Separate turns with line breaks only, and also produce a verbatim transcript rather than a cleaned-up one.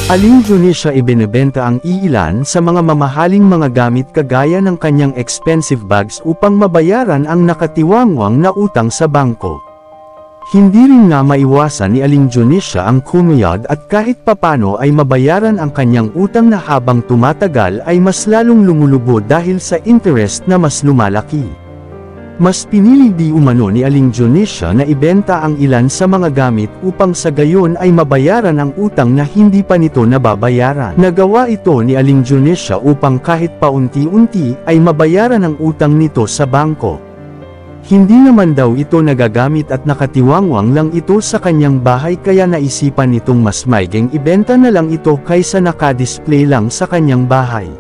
Aling Dionisio ibinebenta ang iilan sa mga mamahaling mga gamit kagaya ng kanyang expensive bags upang mabayaran ang nakatiwangwang na utang sa bangko. Hindi rin nga maiwasan ni Aling Dionisio ang kumuyad at kahit papano ay mabayaran ang kanyang utang na habang tumatagal ay mas lalong lumulubod dahil sa interest na mas lumalaki. Mas pinili di umano ni Aling Dionisio na ibenta ang ilan sa mga gamit upang sa gayon ay mabayaran ang utang na hindi pa nito nababayaran. Nagawa ito ni Aling Dionisio upang kahit paunti-unti ay mabayaran ang utang nito sa bangko. Hindi naman daw ito nagagamit at nakatiwangwang lang ito sa kanyang bahay kaya naisipan nitong mas maiging ibenta na lang ito kaysa nakadisplay lang sa kanyang bahay.